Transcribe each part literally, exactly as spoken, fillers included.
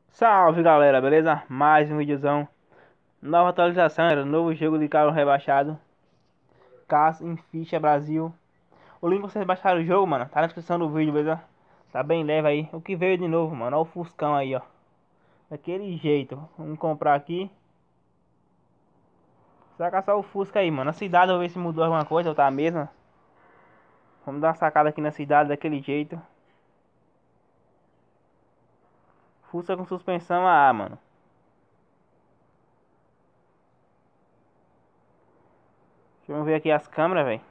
Salve galera, beleza? Mais um videozão. Nova atualização, era novo jogo de carro rebaixado. Caça em Ficha Brasil. O link pra vocês baixarem o jogo, mano, tá na descrição do vídeo, beleza? Tá bem leve aí. O que veio de novo, mano? Olha o Fuscão aí, ó. Daquele jeito. Vamos comprar aqui. Saca só o Fusca aí, mano. A cidade, vou ver se mudou alguma coisa ou tá a mesma. Vamos dar uma sacada aqui na cidade daquele jeito. Fusca com suspensão A, mano. Deixa eu ver aqui as câmeras, velho.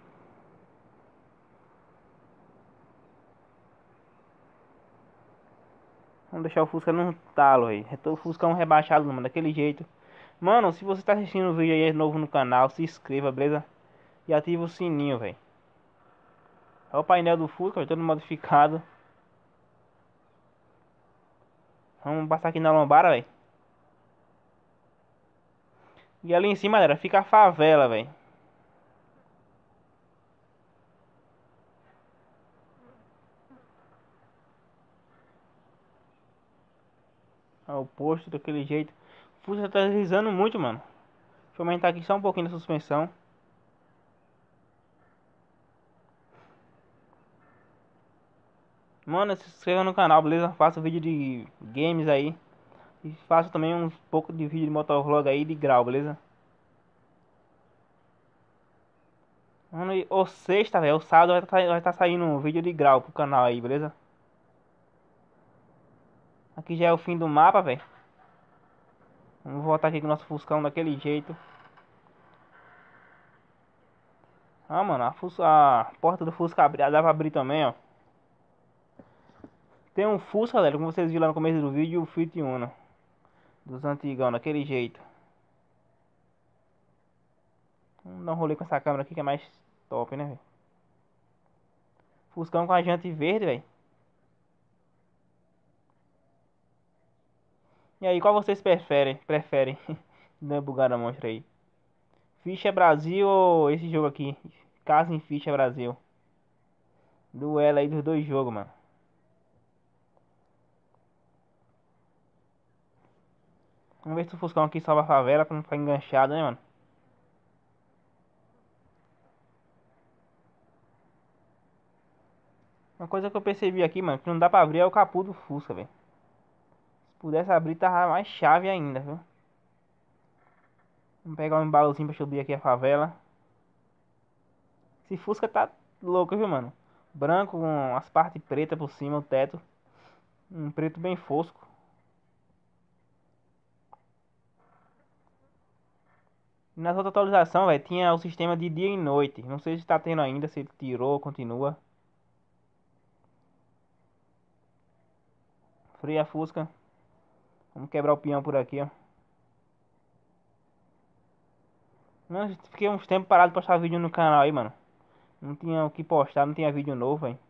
Vamos deixar o Fusca num talo aí. O Fusca é um rebaixado, mano, daquele jeito. Mano, se você tá assistindo o vídeo aí novo no canal, se inscreva, beleza? E ativa o sininho, velho. Olha o painel do Fusca, véio, todo modificado. Vamos passar aqui na lombada, velho. E ali em cima, galera, fica a favela, velho. Olha o posto daquele jeito. O Fusca tá deslizando muito, mano. Deixa eu aumentar aqui só um pouquinho da suspensão. Mano, se inscreva no canal, beleza? Faço vídeo de games aí. E faço também um pouco de vídeo de motovlog aí de grau, beleza? Mano, e o sexta, velho, o sábado vai estar vai tá saindo um vídeo de grau pro canal aí, beleza? Aqui já é o fim do mapa, velho. Vamos voltar aqui com o nosso Fuscão daquele jeito. Ah, mano, a, Fus a porta do Fusca abri dá pra abrir também, ó. Tem um Fusca, galera, como vocês viram lá no começo do vídeo, o Fit Uno. Dos antigão, daquele jeito. Vamos dar um rolê com essa câmera aqui que é mais top, né, velho? Fuscão com a jante verde, velho. E aí, qual vocês preferem? Preferem? Dá uma bugada monstra aí. Ficha Brasil ou esse jogo aqui? Casa em Ficha Brasil. Duelo aí dos dois jogos, mano. Vamos ver se o Fuscão aqui salva a favela pra não ficar enganchado, né, mano? Uma coisa que eu percebi aqui, mano, que não dá pra abrir é o capô do Fusca, velho. Se pudesse abrir, tava mais chave ainda, viu? Vamos pegar um embalozinho pra subir aqui a favela. Esse Fusca tá louco, viu, mano? Branco com as partes pretas por cima, o teto. Um preto bem fosco. E nas outras atualizações, velho, tinha o sistema de dia e noite. Não sei se tá tendo ainda, se ele tirou, continua. Freia Fusca. Vamos quebrar o peão por aqui, ó. Mano, fiquei uns tempos parado pra postar vídeo no canal aí, mano. Não tinha o que postar, não tinha vídeo novo, velho.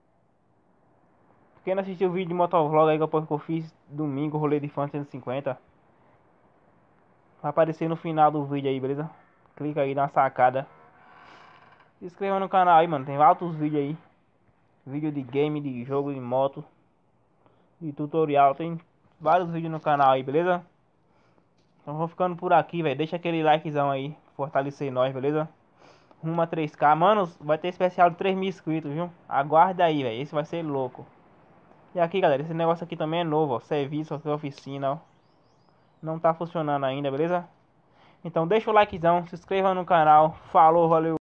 Quem não assistiu o vídeo de motovlog aí que eu fiz domingo, rolê de Fã cento e cinquenta, vai aparecer no final do vídeo aí, beleza? Clica aí, dá uma sacada. Se inscreva no canal aí, mano. Tem altos vídeos aí. Vídeo de game, de jogo, de moto, de tutorial. Tem vários vídeos no canal aí, beleza? Então vou ficando por aqui, velho. Deixa aquele likezão aí, fortalecer nós, beleza? Rumo a três K. Mano, vai ter especial de três mil inscritos, viu? Aguarda aí, velho. Esse vai ser louco. E aqui, galera, esse negócio aqui também é novo, ó. Serviço aqui, oficina, ó. Não tá funcionando ainda, beleza? Então deixa o likezão, se inscreva no canal. Falou, valeu.